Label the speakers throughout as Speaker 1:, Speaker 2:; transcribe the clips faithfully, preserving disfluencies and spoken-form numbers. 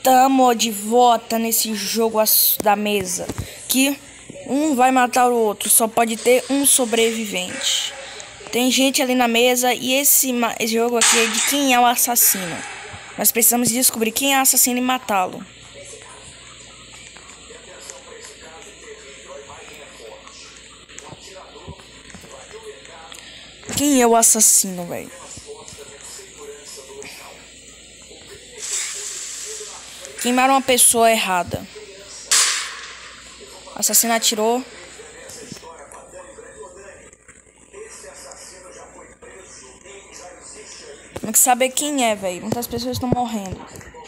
Speaker 1: Tamo de volta nesse jogo da mesa, que um vai matar o outro, só pode ter um sobrevivente. Tem gente ali na mesa e esse, esse jogo aqui é de quem é o assassino. Nós precisamos descobrir quem é o assassino e matá-lo. Quem é o assassino, velho? Queimaram uma pessoa errada. O assassino atirou. Tem que saber quem é, velho. Muitas pessoas estão morrendo.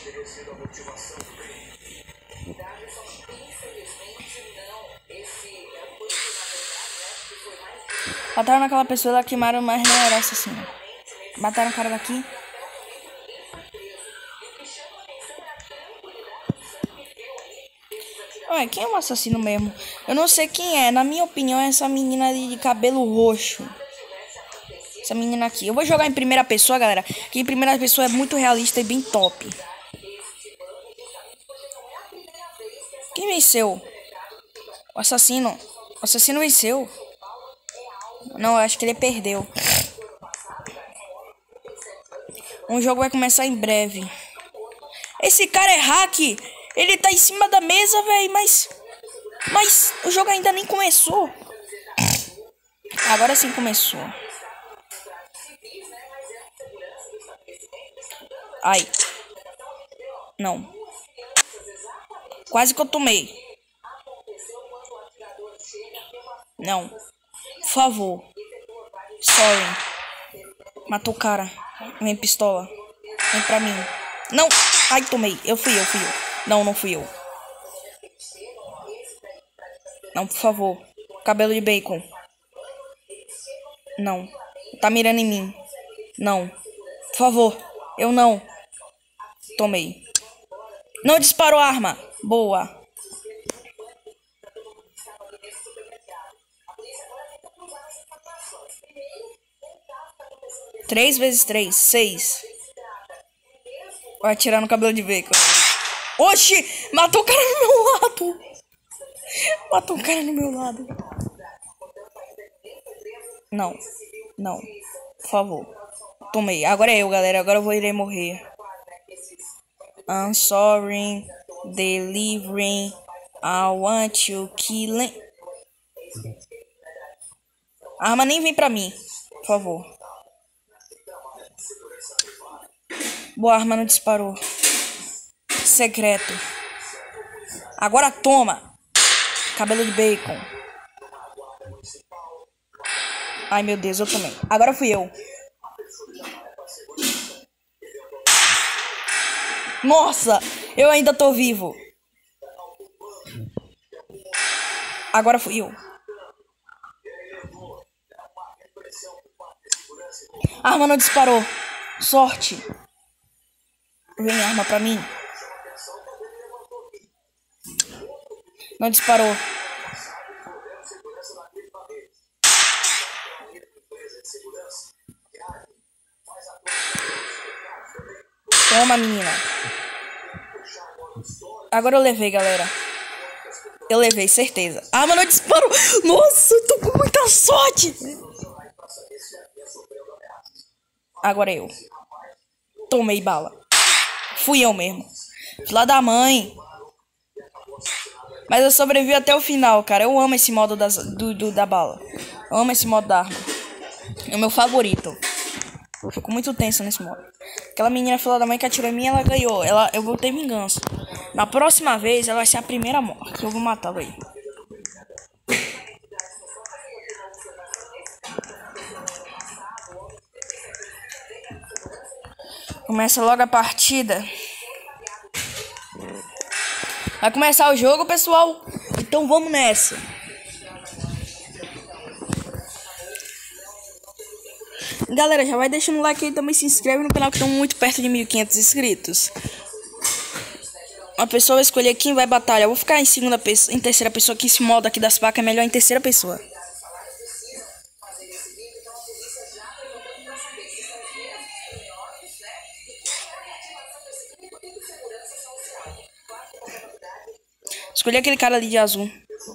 Speaker 1: Mataram aquela pessoa lá, queimaram, mas não era assassino. Mataram o cara daqui. Ué, quem é o assassino mesmo? Eu não sei quem é. Na minha opinião, é essa menina de cabelo roxo. Essa menina aqui. Eu vou jogar em primeira pessoa, galera. Que em primeira pessoa é muito realista e bem top. Quem venceu? O assassino. O assassino venceu. Não, eu acho que ele perdeu. Um jogo vai começar em breve. Esse cara é hack. Ele tá em cima da mesa, velho. Mas... Mas o jogo ainda nem começou. Agora sim começou. Ai. Não. Quase que eu tomei. Não. Por favor. Sorry. Matou o cara. Vem pistola. Vem pra mim. Não. Ai, tomei. Eu fui eu, fui eu. Não, não fui eu. Não, por favor. Cabelo de bacon. Não. Tá mirando em mim. Não. Por favor. Eu não. Tomei. Não disparou a arma. Boa. Três vezes três. Seis. Vai atirar no cabelo de bacon. Oxi! Matou o cara no meu lado. Matou o cara no meu lado. Não. Não. Por favor. Tomei. Agora é eu, galera. Agora eu vou irei morrer. I'm sorry. Delivering. I want you killing. A arma nem vem pra mim. Por favor. Boa, arma não disparou. Secreto. Agora toma. Cabelo de bacon. Ai, meu Deus, eu também. Agora fui eu. Nossa, eu ainda tô vivo. Agora fui eu. A arma não disparou. Sorte. Vem arma pra mim. Não disparou. Toma, menina. Agora eu levei, galera. Eu levei, certeza. Ah, mas não disparou. Nossa, eu tô com muita sorte. Agora eu. Tomei bala. Fui eu mesmo. Filha da mãe. Mas eu sobrevivi até o final, cara. Eu amo esse modo das, do, do, da bala. Eu amo esse modo da arma. É o meu favorito. Eu fico muito tenso nesse modo. Aquela menina filha da mãe que atirou em mim, ela ganhou. Ela, eu vou ter vingança. Na próxima vez, ela vai ser a primeira morte. Eu vou matá-la aí. Começa logo a partida. Vai começar o jogo, pessoal. Então vamos nessa. Galera, já vai deixando o like aí, também se inscreve no canal que estão muito perto de mil e quinhentos inscritos. Uma pessoa vai escolher quem vai batalhar. Eu vou ficar em segunda pessoa, em terceira pessoa, que esse modo aqui das facas é melhor em terceira pessoa. Escolhi aquele cara ali de azul.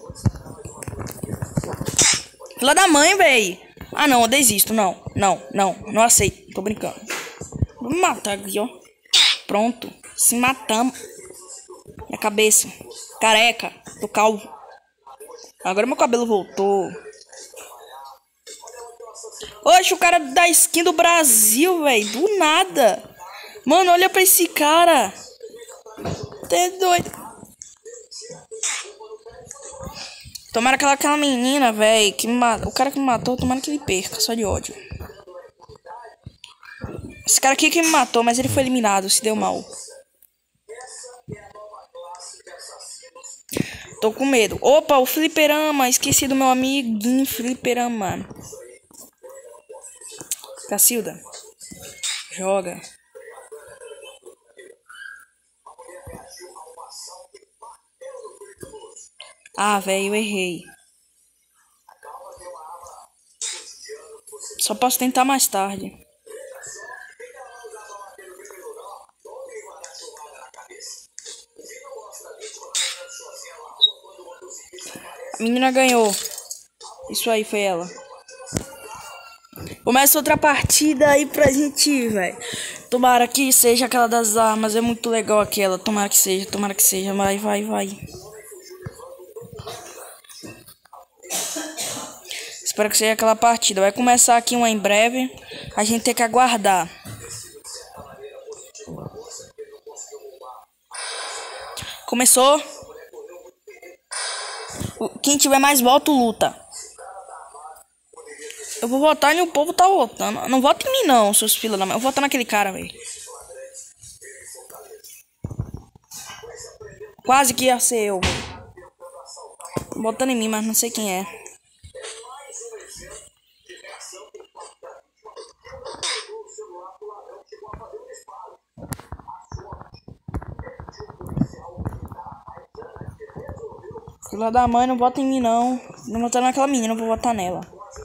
Speaker 1: Filha da mãe, véi. Ah, não, eu desisto. Não, não, não. Não aceito. Tô brincando. Vou me matar aqui, ó. Pronto. Se matamos. Minha cabeça. Careca. Tô calvo. Agora meu cabelo voltou. Oxe, o cara da skin do Brasil, velho. Do nada. Mano, olha pra esse cara. Tá doido. Tomara aquela, aquela menina, velho, que me matou. O cara que me matou, tomara que ele perca, só de ódio. Esse cara aqui que me matou, mas ele foi eliminado, se deu mal. Tô com medo. Opa, o fliperama. Esqueci do meu amiguinho fliperama. Cacilda. Joga. Ah, velho, eu errei. Só posso tentar mais tarde. A menina ganhou. Isso aí, foi ela. Começa outra partida aí pra gente ir, velho. Tomara que seja aquela das armas. É muito legal aquela. Tomara que seja, tomara que seja. Vai, vai, vai. Espero que seja aquela partida. Vai começar aqui uma em breve. A gente tem que aguardar. Começou. Quem tiver mais voto, luta. Eu vou votar e o povo tá votando. Não vota em mim não, seus filhos da mãe. Eu vou votar naquele cara, velho. Quase que ia ser eu. Botando em mim, mas não sei quem é. Filha da mãe, não vota em mim não. Não vou votar naquela menina, eu vou votar nela.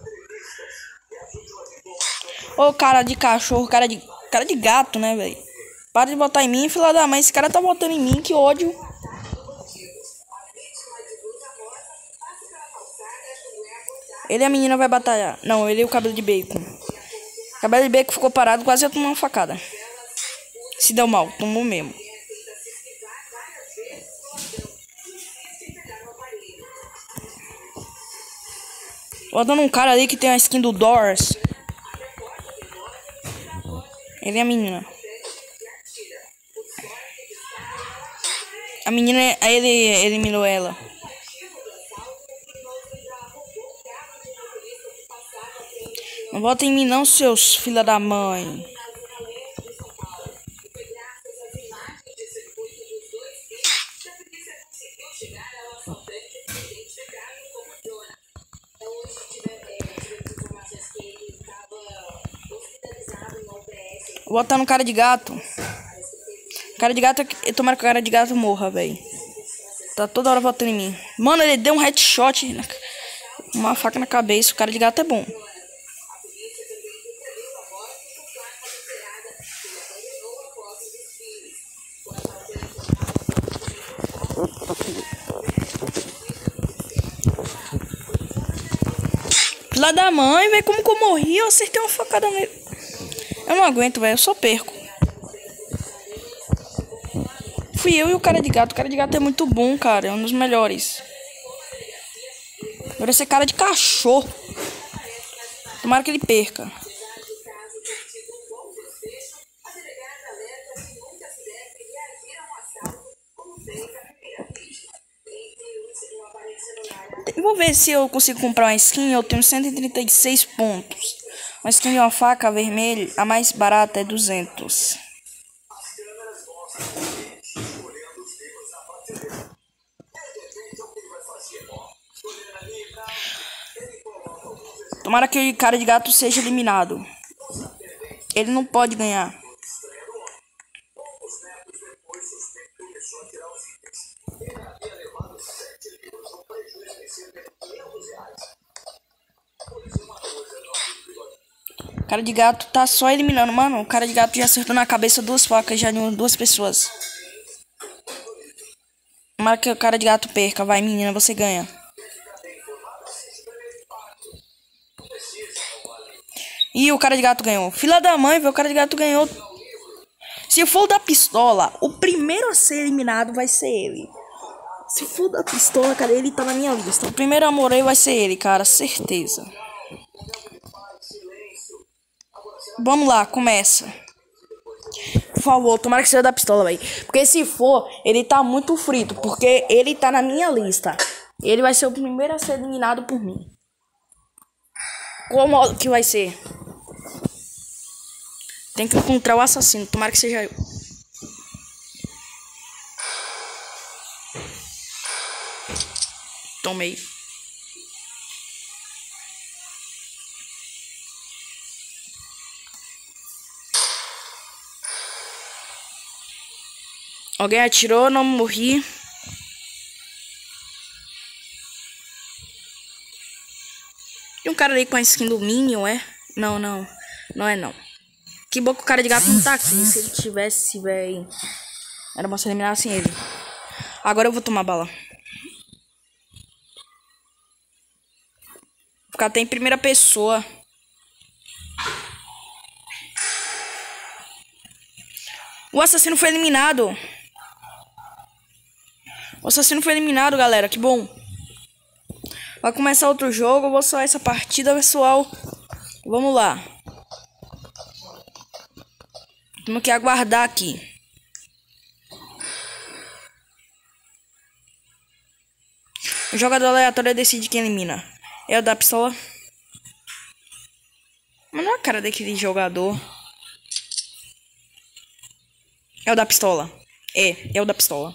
Speaker 1: Ô, cara de cachorro, cara de cara de gato, né, velho? Para de votar em mim, filha da mãe. Esse cara tá votando em mim, que ódio. Ele e a menina vai batalhar. Não, ele e o cabelo de bacon. O cabelo de bacon ficou parado, quase ia tomar uma facada. Se deu mal, tomou mesmo. Botando um cara ali que tem a skin do Doors. Ele é a menina. A menina, ele eliminou ela. Não vota em mim não, seus filha da mãe. Vou botar no cara de gato. Cara de gato, tomara que o cara de gato morra, velho. Tá toda hora votando em mim. Mano, ele deu um headshot, uma faca na cabeça. O cara de gato é bom. Filha da mãe, velho, como que eu morri? Eu acertei uma facada nele. Eu não aguento, velho, eu só perco. Fui eu e o cara de gato. O cara de gato é muito bom, cara. É um dos melhores. Agora esse cara de cachorro. Tomara que ele perca. Vou ver se eu consigo comprar uma skin. Eu tenho cento e trinta e seis pontos. Uma skin de uma faca vermelha, a mais barata é duzentos. Tomara que o cara de gato seja eliminado. Ele não pode ganhar. O cara de gato tá só eliminando. Mano, o cara de gato já acertou na cabeça duas facas já de duas pessoas. Tomara que o cara de gato perca. Vai, menina, você ganha. Ih, o cara de gato ganhou. Filha da mãe, velho, o cara de gato ganhou. Se for da pistola, o primeiro a ser eliminado vai ser ele. Se for da pistola, cara, ele tá na minha lista. O primeiro amor aí vai ser ele, cara, certeza. Vamos lá, começa. Por favor, tomara que seja da pistola, velho. Porque se for, ele tá muito frito. Porque ele tá na minha lista. Ele vai ser o primeiro a ser eliminado por mim. Qual modo que vai ser? Tem que encontrar o assassino. Tomara que seja eu. Tomei. Alguém atirou, não morri. Tem um cara ali com a skin do Minion, é? Não, não. Não é, não. Que bom que o cara de gato não tá aqui. Se ele tivesse, velho, era bom se eliminassem ele. Agora eu vou tomar bala. Ficar até em primeira pessoa. O assassino foi eliminado. O assassino foi eliminado, galera. Que bom. Vai começar outro jogo. Eu vou só essa partida, pessoal. Vamos lá. Temos que aguardar aqui. O jogador aleatório decide quem elimina. É o da pistola. Mas não é a cara daquele jogador. É o da pistola. É, é o da pistola.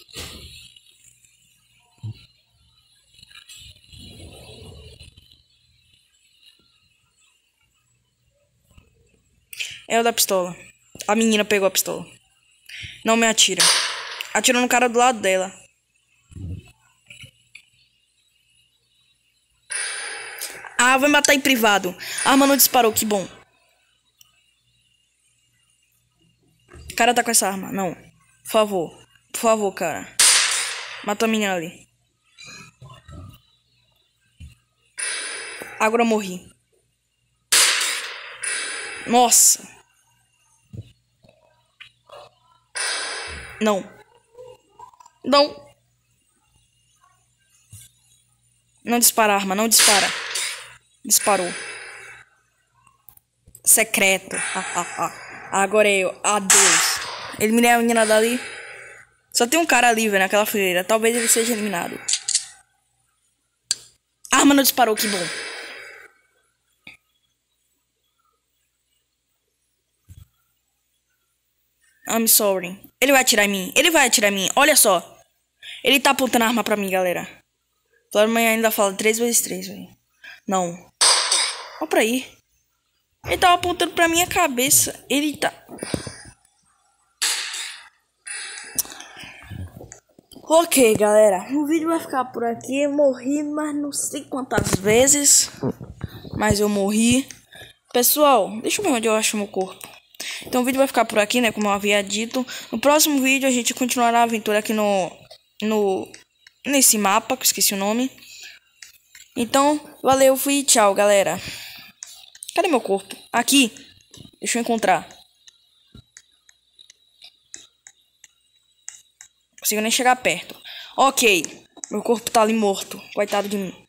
Speaker 1: É o da pistola. A menina pegou a pistola. Não me atira. Atirou no cara do lado dela. Ah, vai matar em privado. A arma não disparou, que bom. O cara tá com essa arma. Não. Por favor. Por favor, cara. Mata a menina ali. Agora eu morri. Nossa. Não. Não. Não dispara a arma, não dispara. Disparou. Secreto. Agora é eu. Adeus. Eliminei a menina dali. Só tem um cara ali, velho, naquela fileira. Talvez ele seja eliminado. A arma não disparou, que bom. I'm sorry. Ele vai atirar em mim. Ele vai atirar em mim. Olha só. Ele tá apontando a arma pra mim, galera. Flávio Manhã ainda fala três vezes três, velho. Não. Olha pra aí. Ele tava apontando pra minha cabeça. Ele tá... Ok, galera. O vídeo vai ficar por aqui. Eu morri, mas não sei quantas vezes. Mas eu morri. Pessoal, deixa eu ver onde eu acho meu corpo. Então o vídeo vai ficar por aqui, né? Como eu havia dito. No próximo vídeo a gente continuará a aventura aqui no... no nesse mapa, que eu esqueci o nome. Então, valeu, fui, tchau, galera. Cadê meu corpo? Aqui. Deixa eu encontrar. Não consigo nem chegar perto. Ok. Meu corpo tá ali morto. Coitado de mim.